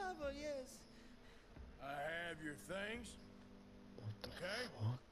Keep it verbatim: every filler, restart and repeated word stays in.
lover, yes. I have your things. What the Okay. fuck?